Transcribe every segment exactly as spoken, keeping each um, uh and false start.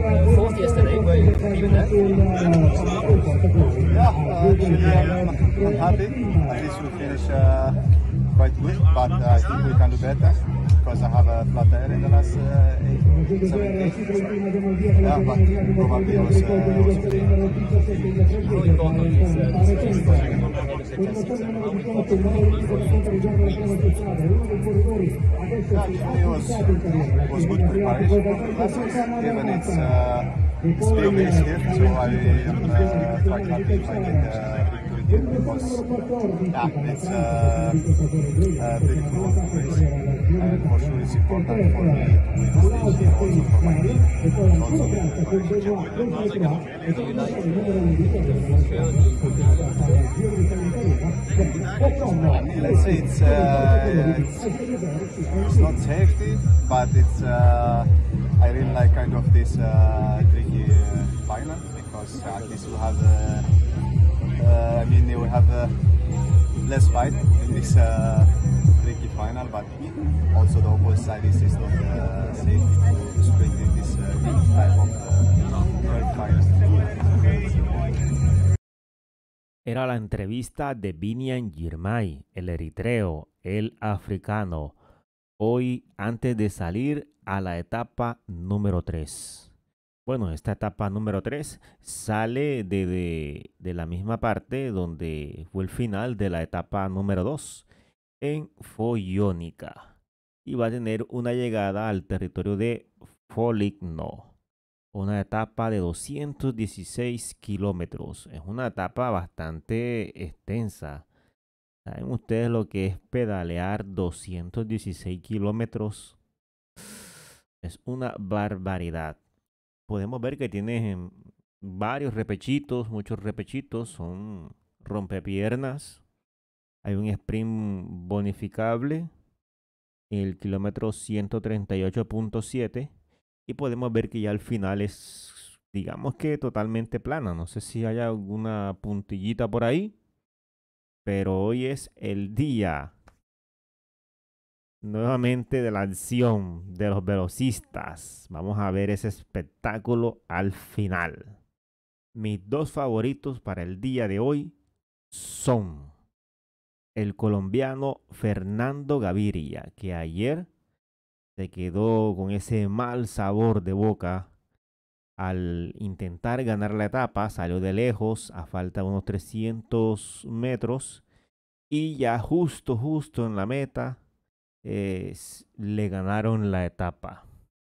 Fourth yesterday, were you happy with that? Yeah, uh, actually I'm, I'm happy. At least we finish uh, quite good, but uh, I think we can do better because I have a flat tire in the last uh, eight, seven days. Yeah, but probably was, uh, was okay. How important is uh, this race for you ahead of the test season? How important will it be for you to Yeah, actually it was, it was good preparation for the classes. Even it's, uh, it's big race here, so I am uh, quite happy if I get the victory here because yeah, it's uh, a beautiful race. And for sure it's important for me to win the stage here also for my team and also get the relationship with them. how's it going to feel for you like the field, I mean, let's say it's, uh, it's, it's not safety, but it's uh, I really like kind of this uh, tricky uh, final because at least we have uh, uh, I mean we have uh, less fight in this uh, tricky final, but also the opposite side is, is not uh, safe to, to sprint in this uh, type of uh, third final. Era la entrevista de Biniam Girmay, el eritreo, el africano, hoy antes de salir a la etapa número tres. Bueno, esta etapa número tres sale de, de, de la misma parte donde fue el final de la etapa número dos, en Foyónica. Y va a tener una llegada al territorio de Foligno. Una etapa de doscientos dieciséis kilómetros. Es una etapa bastante extensa. ¿Saben ustedes lo que es pedalear doscientos dieciséis kilómetros? Es una barbaridad. Podemos ver que tiene varios repechitos, muchos repechitos. Son rompepiernas. Hay un sprint bonificable. El kilómetro ciento treinta y ocho punto siete. Y podemos ver que ya al final es, digamos que totalmente plana. No sé si hay alguna puntillita por ahí. Pero hoy es el día nuevamente de la acción de los velocistas. Vamos a ver ese espectáculo al final. Mis dos favoritos para el día de hoy son el colombiano Fernando Gaviria, que ayer se quedó con ese mal sabor de boca al intentar ganar la etapa. Salió de lejos a falta de unos trescientos metros y ya justo, justo en la meta eh, le ganaron la etapa.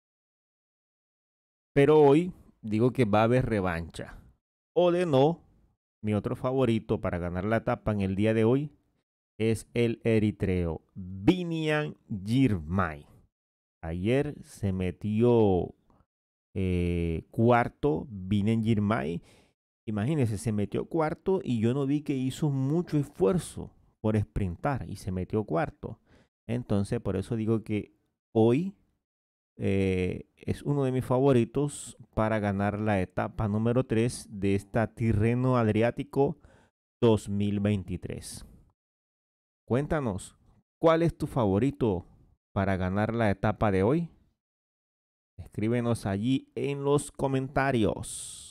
Pero hoy digo que va a haber revancha. O de no, mi otro favorito para ganar la etapa en el día de hoy es el eritreo Biniam Girmay. Ayer se metió eh, cuarto Biniam Girmay. Imagínense, se metió cuarto y yo no vi que hizo mucho esfuerzo por sprintar y se metió cuarto. Entonces, por eso digo que hoy eh, es uno de mis favoritos para ganar la etapa número tres de esta Tirreno Adriático dos mil veintitrés. Cuéntanos, ¿cuál es tu favorito para ganar la etapa de hoy? Escríbenos allí en los comentarios.